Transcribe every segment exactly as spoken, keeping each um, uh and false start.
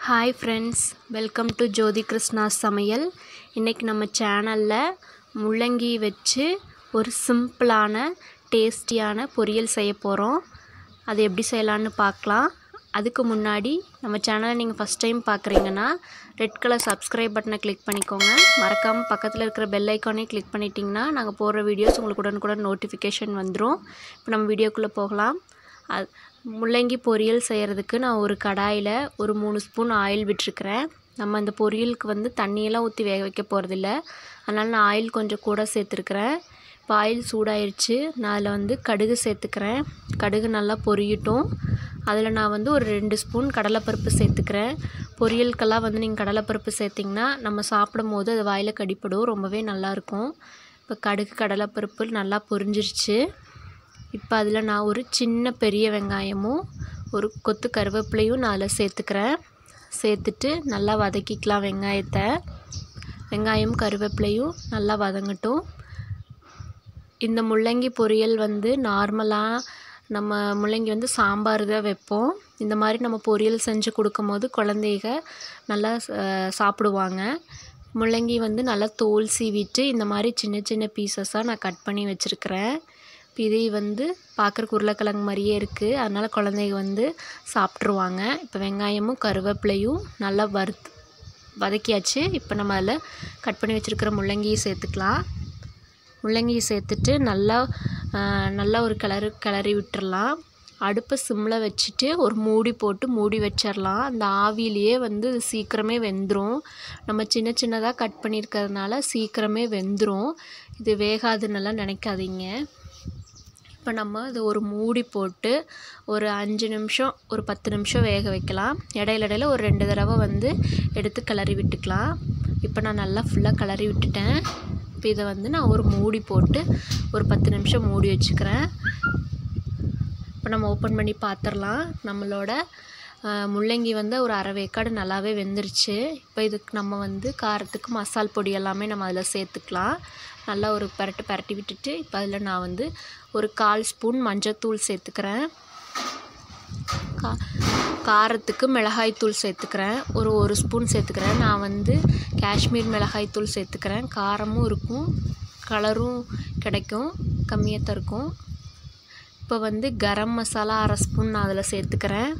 Hi friends, welcome to Jyothi Krishna சமையல். இன்றைக்கி நம்ம சேனலில் முள்ளங்கி வச்சு ஒரு சிம்பிளான டேஸ்டியான பொரியல் செய்ய போகிறோம். அது எப்படி செய்யலான்னு பார்க்கலாம். அதுக்கு முன்னாடி நம்ம சேனலை நீங்கள் ஃபஸ்ட் டைம் பார்க்குறீங்கன்னா ரெட் கலர் சப்ஸ்கிரைப் பட்டனை கிளிக் பண்ணிக்கோங்க. மறக்காமல் பக்கத்தில் இருக்கிற பெல் ஐக்கானே கிளிக் பண்ணிட்டிங்கன்னா நாங்கள் போடுற வீடியோஸ் உங்களுக்கு உடனுக்குடன் நோட்டிஃபிகேஷன் வந்துடும். இப்போ நம்ம வீடியோக்குள்ளே போகலாம். அது முள்ளங்கி பொரியல் செய்கிறதுக்கு நான் ஒரு கடாயில் ஒரு மூணு ஸ்பூன் ஆயில் விட்டுருக்கிறேன். நம்ம அந்த பொரியலுக்கு வந்து தண்ணியெல்லாம் ஊற்றி வேக வைக்க போகிறதில்ல, அதனால் நான் ஆயில் கொஞ்சம் கூட சேர்த்துருக்குறேன். இப்போ ஆயில் சூடாயிருச்சு. நான் அதில் வந்து கடுகு சேர்த்துக்கிறேன். கடுகு நல்லா பொரியட்டும். அதில் நான் வந்து ஒரு ரெண்டு ஸ்பூன் கடலைப்பருப்பு சேர்த்துக்கிறேன். பொரியலுக்கெல்லாம் வந்து நீங்கள் கடலைப்பருப்பு சேர்த்திங்கன்னா நம்ம சாப்பிடும் போது அது வாயில் கடிப்படும், ரொம்பவே நல்லாயிருக்கும். இப்போ கடுகு கடலைப்பருப்பு நல்லா பொரிஞ்சிருச்சு. இப்போ அதில் நான் ஒரு சின்ன பெரிய வெங்காயமும் ஒரு கொத்து கருவேப்பிலையும் நான் அதில் சேர்த்துக்கிறேன். சேர்த்துட்டு நல்லா வதக்கிக்கலாம். வெங்காயத்தை வெங்காயம் கருவேப்பிலையும் நல்லா வதங்கட்டும். இந்த முள்ளங்கி பொரியல் வந்து நார்மலாக நம்ம முள்ளங்கி வந்து சாம்பார் தான் வைப்போம். இந்த மாதிரி நம்ம பொரியல் செஞ்சு கொடுக்கும் போது குழந்தைங்க நல்லா சாப்பிடுவாங்க. முள்ளங்கி வந்து நல்லா தோல் சீவிட்டு இந்த மாதிரி சின்ன சின்ன பீசஸாக நான் கட் பண்ணி வச்சுருக்கிறேன். இது வந்து பார்க்குறக்கு உருளைக்கிழங்கு மாதிரியே இருக்குது, அதனால் குழந்தைங்க வந்து சாப்பிட்ருவாங்க. இப்போ வெங்காயமும் கருவேப்பிலையும் நல்லா வறுத்து வதக்கியாச்சு. இப்போ நம்ம அதில் கட் பண்ணி வச்சுருக்கிற முள்ளங்கியை சேர்த்துக்கலாம். முள்ளங்கியை சேர்த்துட்டு நல்லா நல்லா ஒரு கிளறு கிளறி விட்டுறலாம். அடுப்பை சிம்மில் வச்சுட்டு ஒரு மூடி போட்டு மூடி வச்சிடலாம். அந்த ஆவிலேயே வந்து சீக்கிரமே வெந்துடும். நம்ம சின்ன சின்னதாக கட் பண்ணியிருக்கிறதுனால சீக்கிரமே வெந்துடும். இது வேகாதுன்னெல்லாம் நினைக்காதீங்க. இப்போ நம்ம இது ஒரு மூடி போட்டு ஒரு அஞ்சு நிமிஷம் ஒரு பத்து நிமிஷம் வேக வைக்கலாம். இடையில இடையில ஒரு ரெண்டு தடவை வந்து எடுத்து கிளறி விட்டுக்கலாம். இப்போ நான் நல்லா ஃபுல்லாக கிளறி விட்டுட்டேன். இப்போ இதை வந்து நான் ஒரு மூடி போட்டு ஒரு பத்து நிமிஷம் மூடி வச்சுக்கிறேன். இப்போ நம்ம ஓப்பன் பண்ணி பார்த்துடலாம். நம்மளோட முள்ளங்கி வந்து ஒரு அரை வேக்காடு நல்லாவே வெந்துருச்சு. இப்போ இதுக்கு நம்ம வந்து காரத்துக்கு மசால் பொடி எல்லாமே நம்ம அதில் சேர்த்துக்கலாம். நல்லா ஒரு பரட்டு பரட்டி விட்டுட்டு இப்போ அதில் நான் வந்து ஒரு கால் ஸ்பூன் மஞ்சள்தூள் சேர்த்துக்கிறேன். கா காரத்துக்கு மிளகாய்த்தூள் சேர்த்துக்கிறேன். ஒரு ஒரு ஸ்பூன் சேர்த்துக்கிறேன். நான் வந்து காஷ்மீர் மிளகாய்த்தூள் சேர்த்துக்கிறேன். காரமும் இருக்கும், கலரும் கிடைக்கும், கம்மியாக தான் இருக்கும். இப்போ வந்து கரம் மசாலா அரை ஸ்பூன் நான் அதில் சேர்த்துக்கிறேன்.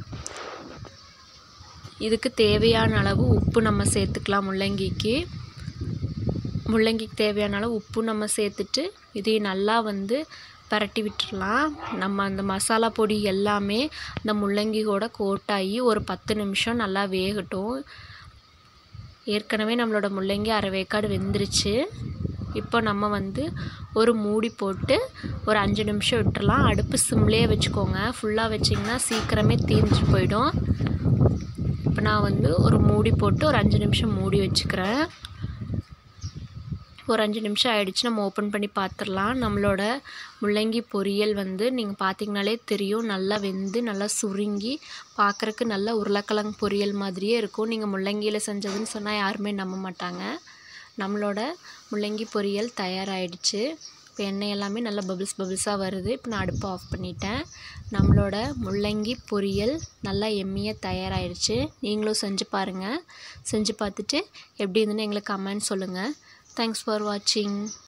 இதுக்கு தேவையான அளவு உப்பு நம்ம சேர்த்துக்கலாம். முள்ளங்கிக்கு முள்ளங்கிக்கு தேவையான அளவு உப்பு நம்ம சேர்த்துட்டு இதை நல்லா வந்து பரட்டி விட்டுடலாம். நம்ம அந்த மசாலா பொடி எல்லாமே அந்த முள்ளங்கியோட கோட்டாகி ஒரு பத்து நிமிஷம் நல்லா வேகட்டும். ஏற்கனவே நம்மளோட முள்ளங்கி அரை வேக்காடு வெந்துருச்சு. இப்போ நம்ம வந்து ஒரு மூடி போட்டு ஒரு அஞ்சு நிமிஷம் விட்டுடலாம். அடுப்பு சிம்லேயே வச்சுக்கோங்க. ஃபுல்லாக வச்சிங்கன்னா சீக்கிரமே தீர்ந்து போயிடும். இப்போ நான் வந்து ஒரு மூடி போட்டு ஒரு அஞ்சு நிமிஷம் மூடி வச்சுக்கிறேன். ஒரு அஞ்சு நிமிஷம் ஆகிடுச்சு. நம்ம ஓப்பன் பண்ணி பார்த்துடலாம். நம்மளோட முள்ளங்கி பொரியல் வந்து நீங்கள் பார்த்திங்கனாலே தெரியும், நல்லா வெந்து நல்லா சுருங்கி பார்க்குறக்கு நல்ல உருளைக்கிழங்கு பொரியல் மாதிரியே இருக்கும். நீங்கள் முள்ளங்கியில் செஞ்சதுன்னு சொன்னால் யாருமே நம்ப மாட்டாங்க. நம்மளோட முள்ளங்கி பொரியல் தயாராகிடுச்சு. இப்போ எண்ணெய் எல்லாமே நல்லா பபிள்ஸ் பபிள்ஸாக வருது. இப்போ நான் அடுப்பை ஆஃப் பண்ணிட்டேன். நம்மளோட முள்ளங்கி பொரியல் நல்லா எம்மியாக தயாராகிடுச்சு. நீங்களும் செஞ்சு பாருங்கள். செஞ்சு பார்த்துட்டு எப்படி இருந்துன்னு எங்களுக்கு கமெண்ட் சொல்லுங்கள். தேங்க்ஸ் ஃபார் வாட்சிங்.